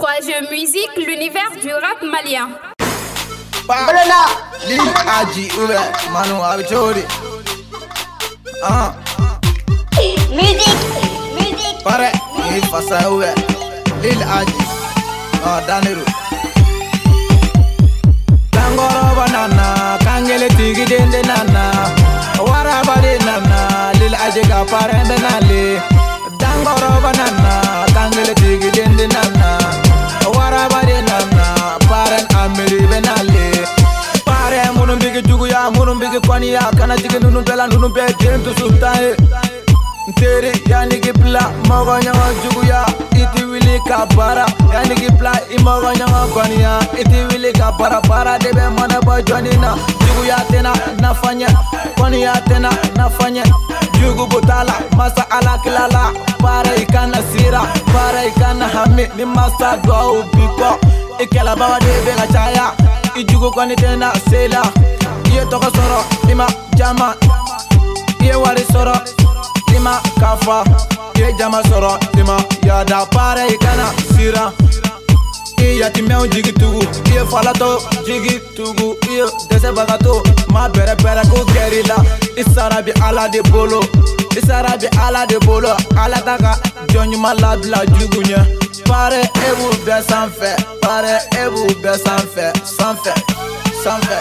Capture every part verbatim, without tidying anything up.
Squash Musique, l'univers du rap malien. Balala, Lil Aji, Ube, Manu Abichori. Ah, musique, musique. pare, il fassa Ube, Lil Aji, ah, Daniru. Tangoro banana, kangele tigi dende nana, warabade nana, Lil Aji ka pare benale. Tangoro banana, kangele tigi dende nana, warabade nana, pare amiri benale. Pare munum bigi jugu ya, munum bigi kwani ya, kana jigi nunu bela nunu be jentu sultan. Nteri yani kipla mogo nyanga jugu ya, iti wili kabara yani kipla imogo nyanga kwani ya, iti wili kabara para debe mana boy jonina. Jugu ya tena nafanya, kwani ya tena nafanya. Jugu butala masa ala kilala, para ikana sira, para ikana hami ni masa dua ubiko. Ikela bawa debe ngachaya, ijugu kwani tena sela. Iye toko soro, ima jama, iye wari soro, ima kafa, iye jama soro, ima yada pare ikana sira. Iye yatimeu jigi tugu, iye falato jigi tugu, iye dese bagato, ma bere bere ko gerila. Isara bi ala de bolo, isara bi ala de bolo, ala taka jonyu malabla jugunya. Pare ebu be sanfɛ, pare ebu be sanfɛ, sanfɛ, sanfɛ.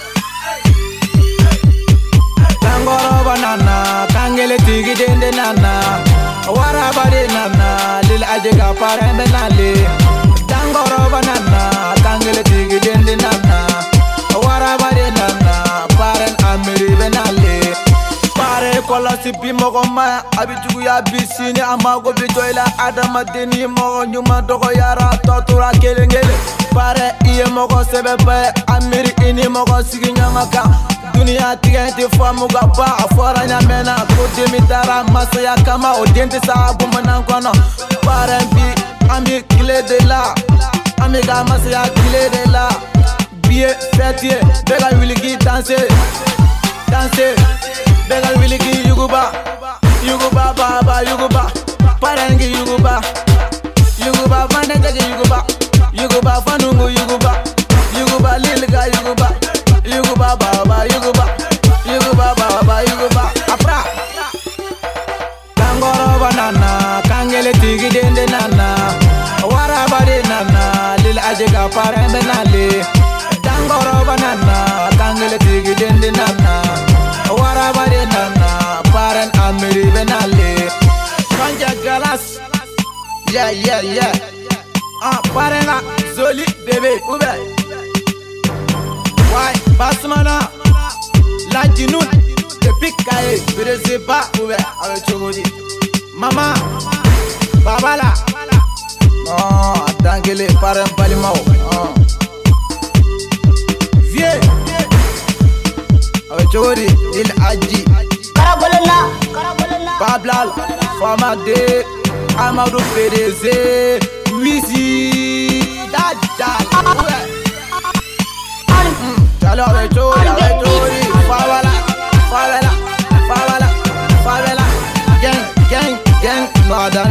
Tangoro banana, kangele tigi dende nana, warabade nana, Lil Aji ka pare benale. Tangoro banana, kangele tigi dende nana, warabade nana, pare amiri benale. Pare kolosi bi mogo ma, abijugu ya bisini amago bijoila adama deni mogo nyuma dogo yara totura kelengele. Pare iye mogo sebebe, amiri ini mogo sigi nyamaka. Dunia tiga ti famu gaba, afora nyamena kote mitara masaya kama odente sabu manankono. Pare bi ami kile de la, ami ga masaya kile de la. Biye fetiye, bega wiligi danse, danse. Bega wiligi yuguba, yuguba baba yuguba, parengi yuguba, yuguba manenjagi yuguba, yuguba fanungu yuguba, yuguba lilga yuguba, yuguba baba yuguba, yuguba baba yuguba, apra. Tangoro banana, kangele tigi dende nana, warabade nana, Lil Aji ka pare benale. Tangoro banana, kangele tigi dende nana, warabade nana, paren amiri benale. Kanja galas, yeah yeah yeah. Ah, parenga zoli bébé ube. Why basmana, la jinoun, te pikaye, bereze ba ube avec chogodi. Mama, babala. Oh, dangele paren palimao. Oh. Vieux. Avec chogodi, Lil Aji. Karabolona, karabolona. Pablal, Famade, Amadou P D C, Wisi, Dajjal. Chalo avec Chori, avec Chori, Favala, Favala, Favala, Favala, gang, gang, gang, Nada.